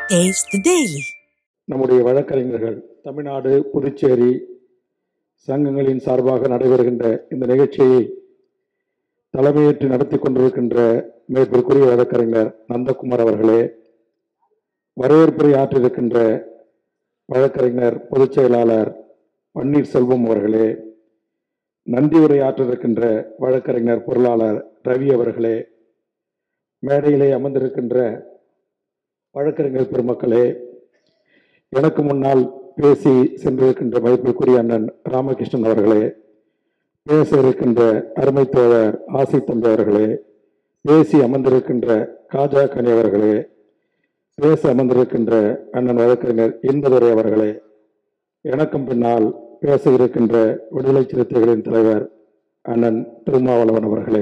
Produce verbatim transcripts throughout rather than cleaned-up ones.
Taste the Daily. நம்முடைய வழக்கறிஞர்கள் தமிழ்நாடு புதுச்சேரி சங்கங்களின் சார்பாக நடைபெறுகின்ற இந்த நிகழ்ச்சியை தலைமையேற்று நடத்தி கொண்டிருக்கின்ற மேற்பிற்குரிய வழக்கறிஞர் நந்தகுமார் அவர்களே, வரவேற்புரை ஆற்றிருக்கின்ற வழக்கறிஞர் பொதுச் செயலாளர் பன்னீர்செல்வம் அவர்களே, நன்றி உரை ஆற்றிருக்கின்ற வழக்கறிஞர் பொருளாளர் ரவி அவர்களே, மேடையிலே அமர்ந்திருக்கின்ற வழக்கறிஞர் பெருமக்களே, எனக்கு முன்னால் பேசி சென்றிருக்கின்ற மதிப்பிற்குரிய அண்ணன் ராமகிருஷ்ணன் அவர்களே, பேச இருக்கின்ற அருமை தோழர் ஆசி தம்பி அவர்களே, பேசி அமர்ந்திருக்கின்ற காஜா கனி அவர்களே, பேச அமர்ந்திருக்கின்ற அண்ணன் வழக்கறிஞர் இன்பதுரை அவர்களே, எனக்கும் பின்னால் பேச இருக்கின்ற விடுதலை சிறுத்தைகளின் தலைவர் அண்ணன் திருமாவளவன் அவர்களே,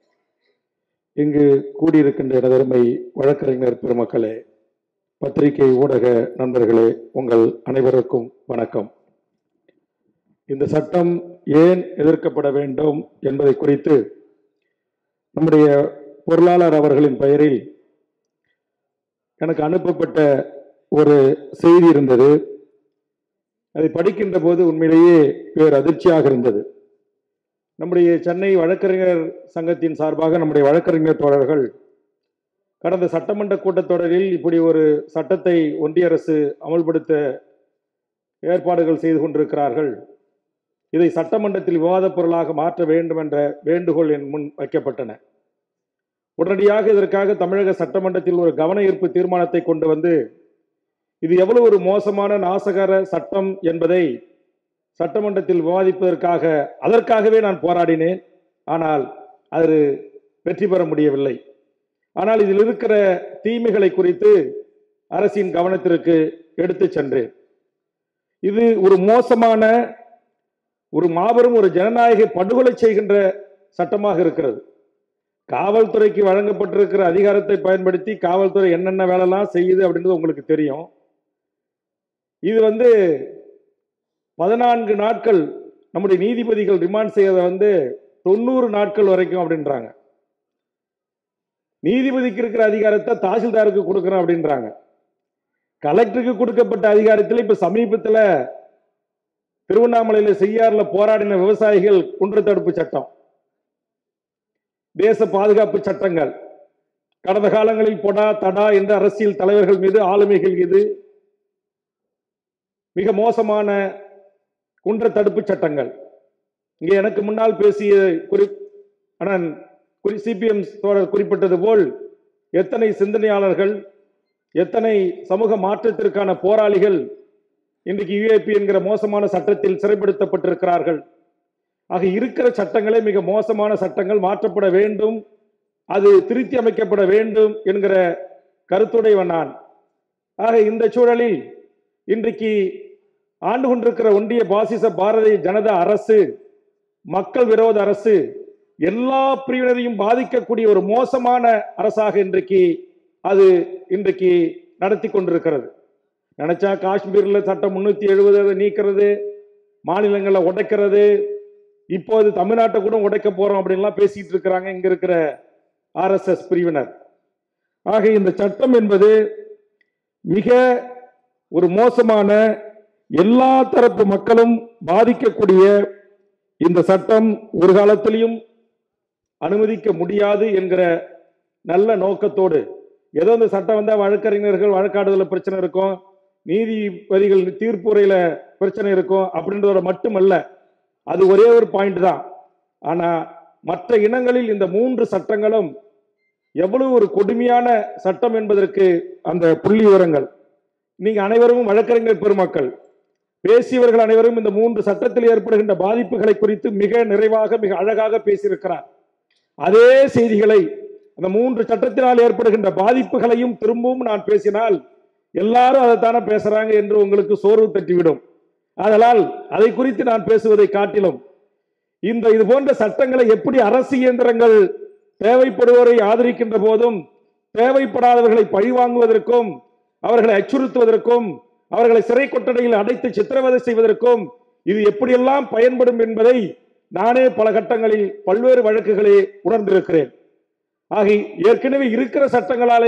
இங்கு கூடியிருக்கின்ற எனதருமை வழக்கறிஞர் பெருமக்களே, பத்திரிகை ஊடக நண்பர்களே, உங்கள் அனைவருக்கும் வணக்கம். இந்த சட்டம் ஏன் எதிர்க்கப்பட வேண்டும் என்பதை குறித்து நம்முடைய பொருளாளர் அவர்களின் பெயரில் எனக்கு அனுப்பப்பட்ட ஒரு செய்தி இருந்தது. அதை படிக்கின்ற போது உண்மையிலேயே பேர் அதிர்ச்சியாக இருந்தது. நம்முடைய சென்னை வழக்கறிஞர் சங்கத்தின் சார்பாக நம்முடைய வழக்கறிஞர் தோழர்கள் கடந்த சட்டமன்ற கூட்டத்தொடரில் இப்படி ஒரு சட்டத்தை ஒன்றிய அரசு அமல்படுத்த ஏற்பாடுகள் செய்து கொண்டிருக்கிறார்கள், இதை சட்டமன்றத்தில் விவாதப் பொருளாக மாற்ற வேண்டும் என்ற வேண்டுகோள் என் முன் வைக்கப்பட்டன. உடனடியாக இதற்காக தமிழக சட்டமன்றத்தில் ஒரு கவன ஈர்ப்பு தீர்மானத்தை கொண்டு வந்து இது எவ்வளவு ஒரு மோசமான நாசகர சட்டம் என்பதை சட்டமன்றத்தில் விவாதிப்பதற்காக அதற்காகவே நான் போராடினேன். ஆனால் அது வெற்றி பெற முடியவில்லை. ஆனால் இதில் இருக்கிற தீமைகளை குறித்து அரசின் கவனத்திற்கு எடுத்து சென்றேன். இது ஒரு மோசமான ஒரு மாபெரும் ஒரு ஜனநாயக படுகொலை செய்கின்ற சட்டமாக இருக்கிறது. காவல்துறைக்கு வழங்கப்பட்டிருக்கிற அதிகாரத்தை பயன்படுத்தி காவல்துறை என்னென்ன வேலைலாம் செய்யுது அப்படின்றது உங்களுக்கு தெரியும். இது வந்து பதினான்கு நாட்கள் நம்முடைய நீதிபதிகள் ரிமாண்ட் செய்யறதை வந்து தொண்ணூறு நாட்கள் வரைக்கும் அப்படின்றாங்க. நீதிபதிக்கு இருக்கிற அதிகாரத்தை தாசில்தாருக்கு கொடுக்கறோம் அப்படின்றாங்க. கலெக்டருக்கு கொடுக்கப்பட்ட அதிகாரத்தில் இப்ப சமீபத்தில் திருவண்ணாமலையில செய்யாறுல போராடின விவசாயிகள் குற்ற தடுப்பு சட்டம், தேச பாதுகாப்பு சட்டங்கள், கடந்த காலங்களில் பொடா தடா என்ற அரசியல் தலைவர்கள் மீது ஆளுமைகள் மீது மிக மோசமான குற்ற தடுப்பு சட்டங்கள். இங்கே எனக்கு முன்னால் பேசிய குறி அண்ணன் சிபிஎம் தோழர் குறிப்பிட்டது போல் எத்தனை சிந்தனையாளர்கள், எத்தனை சமூக மாற்றத்திற்கான போராளிகள் இன்றைக்கு யுஏபி என்கிற மோசமான சட்டத்தில் சிறைப்படுத்தப்பட்டிருக்கிறார்கள். ஆக இருக்கிற சட்டங்களே மிக மோசமான சட்டங்கள், மாற்றப்பட வேண்டும், அது திருத்தி அமைக்கப்பட வேண்டும் என்கிற கருத்துடையவன் நான். ஆக இந்த சூழலில் இன்றைக்கு ஆண்டு கொண்டிருக்கிற ஒன்றிய பாசிச பாரதிய ஜனதா அரசு மக்கள் விரோத அரசு எல்லா பிரிவினரையும் பாதிக்கக்கூடிய ஒரு மோசமான அரசாக இன்றைக்கு அது இன்றைக்கு நடத்தி கொண்டிருக்கிறது. நினைச்சா காஷ்மீர்ல சட்டம் முன்னூத்தி எழுபது நீக்கிறது, மாநிலங்களை உடைக்கிறது, இப்போது தமிழ்நாட்டை கூட உடைக்க போறோம் அப்படின்லாம் பேசிட்டு இருக்கிறாங்க இங்க இருக்கிற ஆர் எஸ் எஸ் பிரிவினர். ஆக இந்த சட்டம் என்பது மிக ஒரு மோசமான, எல்லா தரப்பு மக்களும் பாதிக்கக்கூடிய இந்த சட்டம் ஒரு காலத்திலையும் அனுமதிக்க முடியாது என்கிற நல்ல நோக்கத்தோடு, ஏதோ இந்த சட்டம் வந்தால் வழக்கறிஞர்கள் வழக்காடுதல பிரச்சனை இருக்கும், நீதிபதிகள் தீர்ப்புரையில பிரச்சனை இருக்கும் அப்படின்றதோட மட்டுமல்ல, அது ஒரே ஒரு பாயிண்ட் தான். ஆனா மற்ற இனங்களில் இந்த மூன்று சட்டங்களும் எவ்வளவு ஒரு கொடுமையான சட்டம் என்பதற்கு அந்த புள்ளி விவரங்கள் நீங்க அனைவரும் வழக்கறிஞர் பெருமக்கள் பேசியவர்கள் அனைவரும் இந்த மூன்று சட்டத்தில் ஏற்படுகின்ற பாதிப்புகளை குறித்து மிக நிறைவாக மிக அழகாக பேசியிருக்கிறார். அதே செய்திகளை அந்த மூன்று சட்டத்தினால் ஏற்படுகின்ற பாதிப்புகளையும் திரும்பவும் நான் பேசினால் எல்லாரும் அதைத்தானே பேசுறாங்க என்று உங்களுக்கு சோர்வு தட்டிவிடும். அதனால் அதை குறித்து நான் பேசுவதை காட்டிலும் இந்த இது போன்ற சட்டங்களை எப்படி அரசு இயந்திரங்கள் தேவைப்படுவோரை ஆதரிக்கின்ற போதும் தேவைப்படாதவர்களை பழிவாங்குவதற்கும் அவர்களை அச்சுறுத்துவதற்கும் அவர்களை சிறை கொட்டடையில் அடைத்து சித்திரவதை செய்வதற்கும் இது எப்படியெல்லாம் பயன்படும் என்பதை நானே பல கட்டங்களில் பல்வேறு வழக்குகளை உணர்ந்திருக்கிறேன். ஆக ஏற்கனவே இருக்கிற சட்டங்களாலேயே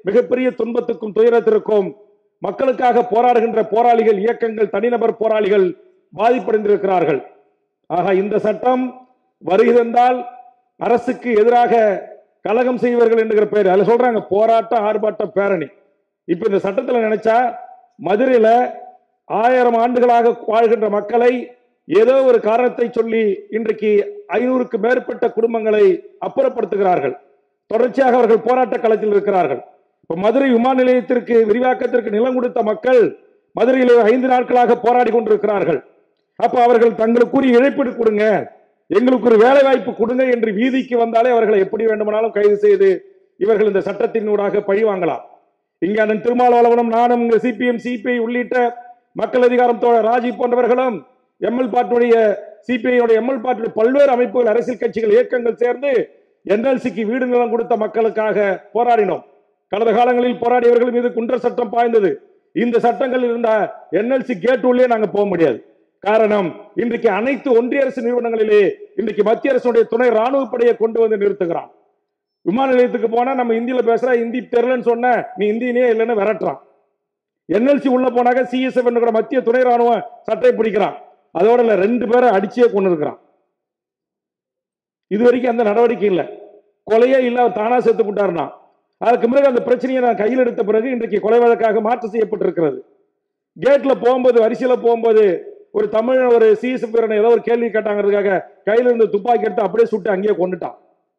மிகப்பெரிய துன்பத்துக்கும் துயரத்திற்கும் மக்களுக்காக போராடுகின்ற போராளிகள், இயக்கங்கள், தனிநபர் போராளிகள் பாதிப்படைந்திருக்கிறார்கள். ஆக இந்த சட்டம் வருகை தந்தால் அரசுக்கு எதிராக கலகம் செய்வர்கள் என்கிற பேர் அதுல சொல்றாங்க போராட்டம், ஆர்ப்பாட்டம், பேரணி. இப்ப இந்த சட்டத்தில் நினைச்சா மதுரையில ஆயிரம் ஆண்டுகளாக வாழ்கின்ற மக்களை ஏதோ ஒரு காரணத்தை சொல்லி இன்றைக்கு ஐநூறுக்கு மேற்பட்ட குடும்பங்களை அப்புறப்படுத்துகிறார்கள். தொடர்ச்சியாக அவர்கள் போராட்ட களத்தில் இருக்கிறார்கள். இப்ப மதுரை விமான நிலையத்திற்கு விரிவாக்கத்திற்கு நிலம் கொடுத்த மக்கள் மதுரையில் ஐந்து நாட்களாக போராடி கொண்டிருக்கிறார்கள். அப்ப அவர்கள் தங்களுக்குரிய இழப்பீடு கொடுங்க, எங்களுக்கு ஒரு வேலை வாய்ப்பு கொடுங்க என்று வீதிக்கு வந்தாலே அவர்களை எப்படி வேண்டுமானாலும் கைது செய்து இவர்கள் இந்த சட்டத்தினூடாக பழி வாங்கலாம். இங்க அண்ணன் திருமாவளவனும் நானும் சிபிஎம், சிபிஐ உள்ளிட்ட மக்கள் அதிகாரம் தோழர் ராஜி போன்றவர்களும் எம்எல் பார்ட்டியுடைய சிபிஐ எம்எல் பார்ட்டியுடைய பல்வேறு அமைப்புகள், அரசியல் கட்சிகள், இயக்கங்கள் சேர்ந்து என்எல்சிக்கு வீடு நிலம் கொடுத்த மக்களுக்காக போராடினோம். கடந்த காலங்களில் போராடியவர்கள் மீது குண்டர் சட்டம் பாய்ந்தது. இந்த சட்டங்கள் இருந்த என்எல்சி கேட் உள்ளே நாங்க போக முடியாது. காரணம், இன்றைக்கு அனைத்து ஒன்றிய அரசு நிறுவனங்களிலே இன்றைக்கு மத்திய அரசுடைய துணை ராணுவ படையை கொண்டு வந்து நிறுத்துகிறான். விமான நிலையத்துக்கு போனா நம்ம இந்தியில பேசுற, இந்தி தெரியலன்னு சொன்ன நீ இந்தியிலே இல்லைன்னு விரட்டுறான். என்எல்சி உள்ள போனாக்க சிஎஸ்எஃப் மத்திய துணை ராணுவ சட்டை பிடிக்கிறான். அதோட இல்ல ரெண்டு பேரை அடிச்சே கொண்டு இருக்கிறான். இதுவரைக்கும் அந்த நடவடிக்கை இல்லை, கொலையே இல்ல, தானா செத்து போட்டாருனா. அதுக்கு பிறகு அந்த பிரச்சனையை நான் கையில் எடுத்த பிறகு இன்றைக்கு கொலை வழக்காக மாற்று செய்யப்பட்டிருக்கிறது. கேட்ல போகும்போது, வரிசையில போகும்போது ஒரு தமிழ் ஒரு சிஎஸ்எஃப் ஏதோ ஒரு கேள்வி கேட்டாங்கிறதுக்காக கையில இருந்து துப்பாக்கி எடுத்து அப்படியே சுட்டு அங்கேயே கொண்டுட்டான்.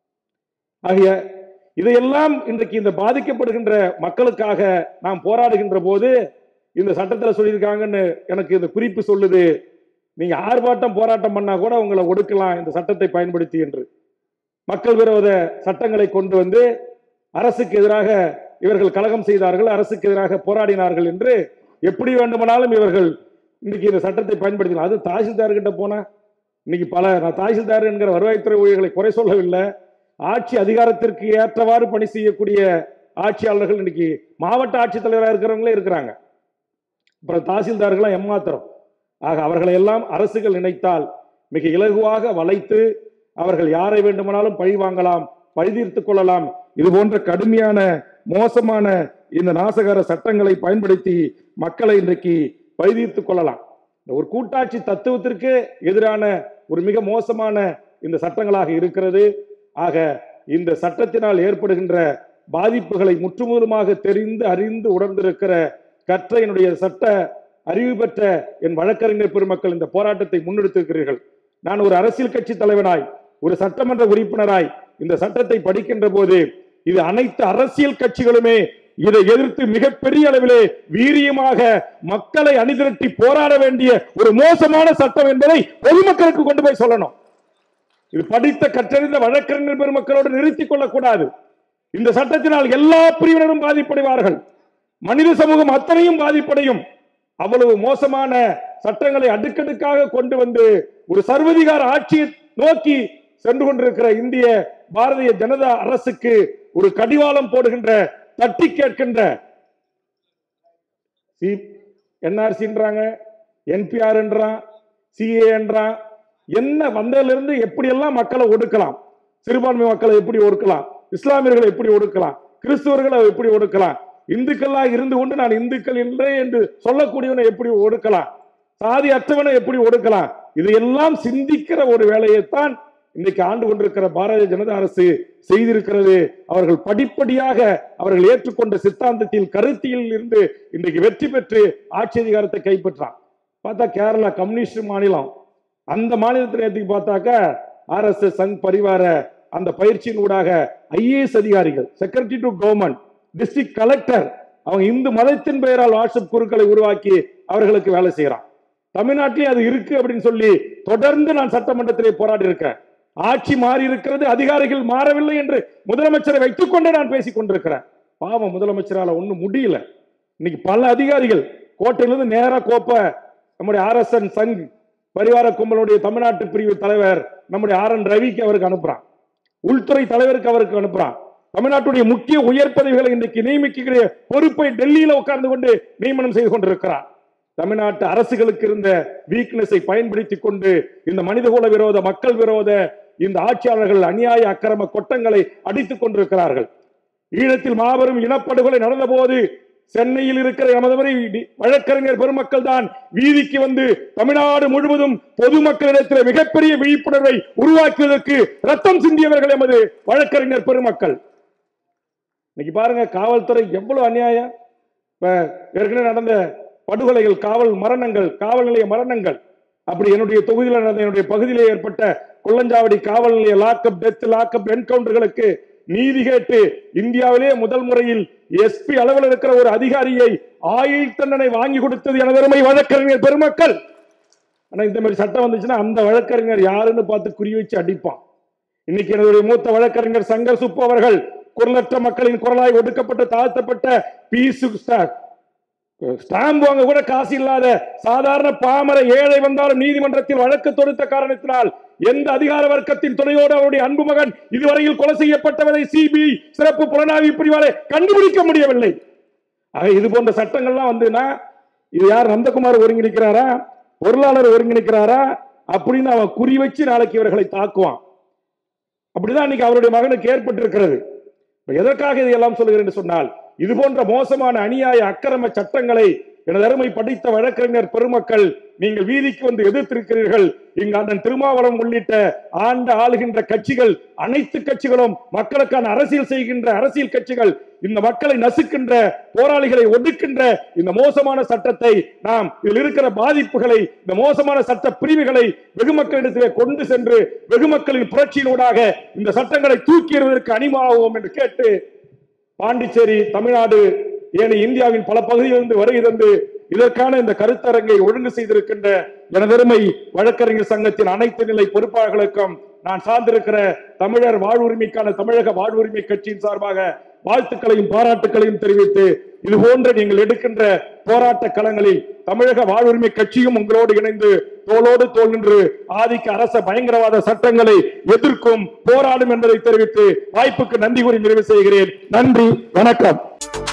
ஆகிய இதையெல்லாம் இன்றைக்கு இந்த பாதிக்கப்படுகின்ற மக்களுக்காக நாம் போராடுகின்ற போது இந்த சட்டத்தில் சொல்லியிருக்காங்கன்னு எனக்கு இந்த குறிப்பு சொல்லுது. நீங்க ஆர்ப்பாட்டம் போராட்டம் பண்ணா கூட உங்களை ஒடுக்கலாம் இந்த சட்டத்தை பயன்படுத்தி என்று. மக்கள் விரோத சட்டங்களை கொண்டு வந்து அரசுக்கு எதிராக இவர்கள் கலகம் செய்தார்கள், அரசுக்கு எதிராக போராடினார்கள் என்று எப்படி வேண்டுமானாலும் இவர்கள் இன்னைக்கு இந்த சட்டத்தை பயன்படுத்தினார். அது தாசில்தார் கிட்ட போனா இன்னைக்கு பல, நான் தாசில்தார் என்கிற வருவாய்த்துறை ஊழியர்களை குறை சொல்லவில்லை, ஆட்சி அதிகாரத்திற்கு ஏற்றவாறு பணி செய்யக்கூடிய ஆட்சியாளர்கள் இன்னைக்கு மாவட்ட ஆட்சித்தலைவராக இருக்கிறவங்களே இருக்கிறாங்க. அப்புறம் தாசில்தார்கள்லாம் எம்மாத்திரம். ஆக அவர்களை எல்லாம் அரசுகள் நினைத்தால் மிக இலகுவாக வளைத்து அவர்கள் யாரை வேண்டுமானாலும் பழி வாங்கலாம், பழி தீர்த்துக் கொள்ளலாம். இது போன்ற கடுமையான மோசமான இந்த நாசகார சட்டங்களை பயன்படுத்தி மக்களை இன்றைக்கு பழி தீர்த்துக் கொள்ளலாம். ஒரு கூட்டாட்சி தத்துவத்திற்கு எதிரான ஒரு மிக மோசமான இந்த சட்டங்களாக இருக்கிறது. ஆக இந்த சட்டத்தினால் ஏற்படுகின்ற பாதிப்புகளை முற்றுமுதலுமாக தெரிந்து அறிந்து உணர்ந்திருக்கிற கற்ற என்னுடைய சட்ட அறிவு பெற்ற என் வழக்கறிஞர் பெருமக்கள் இந்த போராட்டத்தை முன்னெடுத்திருக்கிறீர்கள். நான் ஒரு அரசியல் கட்சி தலைவனாய், ஒரு சட்டமன்ற உறுப்பினராய் இந்த சட்டத்தை படிக்கின்ற போது இது அனைத்து அரசியல் கட்சிகளுமே இதை எதிர்த்து மிகப்பெரிய அளவிலே வீரியமாக மக்களை அணிதிரட்டி போராட வேண்டிய ஒரு மோசமான சட்டம் என்பதை பொதுமக்களுக்கு கொண்டு போய் சொல்லணும். இது படித்த கற்றறிந்த வழக்கறிஞர் பெருமக்களோடு நிறுத்திக் கொள்ளக்கூடாது. இந்த சட்டத்தினால் எல்லா பிரிவினரும் பாதிப்படைவார்கள், மனித சமூகம் அத்தனையும் பாதிப்படையும். அவ்வளவு மோசமான சட்டங்களை அடுக்கடுக்காக கொண்டு வந்து ஒரு சர்வதிகார ஆட்சியை நோக்கி சென்று கொண்டிருக்கிற இந்திய பாரதிய ஜனதா அரசுக்கு ஒரு கடிவாளம் போடுகின்ற, தட்டி கேட்கின்ற என்ஆர்சின்றாங்க, என்பிஆர் என்றான், சிஏ என்றான். என்ன வந்ததிலிருந்து எப்படியெல்லாம் மக்களை ஒடுக்கலாம், சிறுபான்மை மக்களை எப்படி ஒடுக்கலாம், இஸ்லாமியர்களை எப்படி ஒடுக்கலாம், கிறிஸ்துவர்களை எப்படி ஒடுக்கலாம், இந்துக்களாக இருந்து கொண்டு நான் இந்துக்கள் என்றே என்று சொல்லக்கூடியவனை எப்படி ஒடுக்கலாம், சாதி அற்றவனை எப்படி ஒடுக்கலாம், இதையெல்லாம் சிந்திக்கிற ஒரு வேலையைத்தான் இன்னைக்கு ஆண்டு கொண்டிருக்கிற பாரதிய ஜனதா அரசு செய்திருக்கிறது. அவர்கள் படிப்படியாக அவர்கள் ஏற்றுக்கொண்ட சித்தாந்தத்தில், கருத்தியில் இருந்து இன்றைக்கு வெற்றி பெற்று ஆட்சி அதிகாரத்தை கைப்பற்றான். பார்த்தா கேரளா கம்யூனிஸ்ட் மாநிலம், அந்த மாநிலத்தில் ஏற்றி பார்த்தாக்க ஆர் எஸ் எஸ் சங் பரிவார அந்த பயிற்சியின் ஊடாக ஐஏஎஸ் அதிகாரிகள், secretary to government, district collector, அவங்க இந்து மதத்தின் பெயரால் வாட்ஸ்அப் குழுக்களை உருவாக்கி அவர்களுக்கு வேலை செய்யறான். தமிழ்நாட்டிலே அது இருக்கு அப்படின்னு சொல்லி தொடர்ந்து நான் சட்டமன்றத்திலே போராடி இருக்கேன். ஆட்சி மாறி இருக்கிறது, அதிகாரிகள் மாறவில்லை என்று முதலமைச்சரை வைத்துக் கொண்டே நான் பேசிக் கொண்டிருக்கிறேன். பாவம், முதலமைச்சரால ஒண்ணும் முடியல. இன்னைக்கு பல அதிகாரிகள் கோட்டையிலிருந்து நேரா கோப்ப நம்முடைய ஆர் எஸ் என் சங் பரிவார கும்பலுடைய தமிழ்நாட்டு பிரிவு தலைவர் நம்முடைய ஆர் என் ரவிக்கு அவருக்கு அனுப்புறான், உள்துறை தலைவருக்கு அவருக்கு அனுப்புறான். தமிழ்நாட்டுடைய முக்கிய உயர் பதவிகளை இன்றைக்கு நியமிக்கிற பொறுப்பை டெல்லியில உட்கார்ந்து கொண்டு நியமனம் செய்து கொண்டிருக்கிறார். தமிழ்நாட்டு அரசுகளுக்கு இருந்த வீக்னஸை பயன்படுத்தி கொண்டு இந்த மனிதகுல விரோத, மக்கள் விரோத இந்த ஆட்சியாளர்கள் அநியாய அக்கிரம கொட்டங்களை அடித்துக் கொண்டிருக்கிறார்கள். ஈழத்தில் மாபெரும் இனப்படுகொலை நடந்த போது சென்னையில் இருக்கிற நமது வழக்கறிஞர் பெருமக்கள் தான் வீதிக்கு வந்து தமிழ்நாடு முழுவதும் பொதுமக்களிடத்தில் மிகப்பெரிய விழிப்புணர்வை உருவாக்குவதற்கு ரத்தம் சிந்தியவர்கள் எமது வழக்கறிஞர் பெருமக்கள். இன்னைக்கு பாருங்க, காவல்துறை எவ்வளவு அநியாயம். ஏற்கனவே நடந்த படுகொலைகள், காவல் மரணங்கள், காவல் நிலைய மரணங்கள், அப்படி என்னுடைய தொகுதியில் நடந்த என்னுடைய பகுதியிலே ஏற்பட்ட கொல்லஞ்சாவடி காவல் நிலைய லாக்அப் டெத் லாக்அப் என்கவுண்டர்களுக்கு நீதி கேட்டு இந்தியாவிலே முதல் முறையில் எஸ்பி அளவில் இருக்கிற ஒரு அதிகாரியை ஆயுள் தண்டனை வாங்கி கொடுத்தது எனதருமை வழக்கறிஞர் பெருமக்கள். ஆனா இந்த மாதிரி சட்டம் வந்துச்சுன்னா அந்த வழக்கறிஞர் யாருன்னு பார்த்து குறி வச்சு அடிப்பான். இன்னைக்கு என்னுடைய மூத்த வழக்கறிஞர் சங்கர் சுப்பு அவர்கள் குரலற்ற மக்களின் குரலாய் ஒடுக்கப்பட்ட தாழ்த்தப்பட்ட பீசு ஸ்டாம்ப் வாங்க கூட காசு இல்லாத சாதாரண பாமர ஏழை வந்தாலும் நீதிமன்றத்தில் வழக்கு தொடுத்த காரணத்தினால் எந்த அதிகார வர்க்கத்தின் துணையோடு அவருடைய அன்பு மகன் இதுவரையில் கொலை செய்யப்பட்டவரை சிபிஐ சிறப்பு புலனாய்வு பிரிவாலே கண்டுபிடிக்க முடியவில்லை. ஆக இது போன்ற சட்டங்கள்லாம் வந்துன்னா இது யார் நந்தகுமார் ஒருங்கிணைக்கிறாரா, பொருளாளர் ஒருங்கிணைக்கிறாரா அப்படின்னு அவன் குறி வச்சு நாளைக்கு இவர்களை தாக்குவான். அப்படிதான் இன்னைக்கு அவருடைய மகனுக்கு ஏற்பட்டிருக்கிறது. எதற்காக இதையெல்லாம் சொல்கிறேன் என்று சொன்னால், இது போன்ற மோசமான அநியாய அக்கிரம சட்டங்களை எனது அருமை படித்த வழக்கறிஞர் பெருமக்கள் நீங்கள் வீதிக்கு வந்து எதிர்த்திருக்கிறீர்கள். இங்கு அண்ணன் திருமாவளவன் உள்ளிட்ட ஆண்ட ஆளுகின்ற கட்சிகள், அனைத்து கட்சிகளும் மக்களுக்கான அரசியல் செய்கின்ற அரசியல் கட்சிகள் இந்த மக்களை நசுக்கின்ற, போராளிகளை ஒடுக்கின்ற இந்த மோசமான சட்டத்தை நாம் இதில் இருக்கிற பாதிப்புகளை, இந்த மோசமான சட்ட பிரிவுகளை வெகு மக்களிடத்திலே கொண்டு சென்று வெகு மக்களின் புரட்சியினூடாக இந்த சட்டங்களை தூக்கி எறிவதற்கு அணிமாவோம் என்று கேட்டு பாண்டிச்சேரி, தமிழ்நாடு, ஏன் இந்தியாவின் பல பகுதிகளிலிருந்து வருகை தந்து இதற்கான இந்த கருத்தரங்கை ஒழுங்கு செய்திருக்கின்ற எனதருமை வழக்கறிஞர் சங்கத்தின் அனைத்து நிலை பொறுப்பாளர்களுக்கும் நான் சார்ந்திருக்கிற தமிழர் வாழ்வுரிமைக்கான தமிழக வாழ்வுரிமை கட்சியின் சார்பாக வாழ்த்துக்களையும் பாராட்டுகளையும் தெரிவித்து, இது போன்ற நீங்கள் எடுக்கின்ற போராட்ட களங்களில் தமிழக வாழ்வுரிமை கட்சியும் உங்களோடு இணைந்து தோளோடு தோள் நின்று ஆதிக்க அரச பயங்கரவாத சட்டங்களை எதிர்க்கும் போராடும் என்பதை தெரிவித்து வாய்ப்புக்கு நன்றி கூறி நிறைவு செய்கிறேன். நன்றி, வணக்கம்.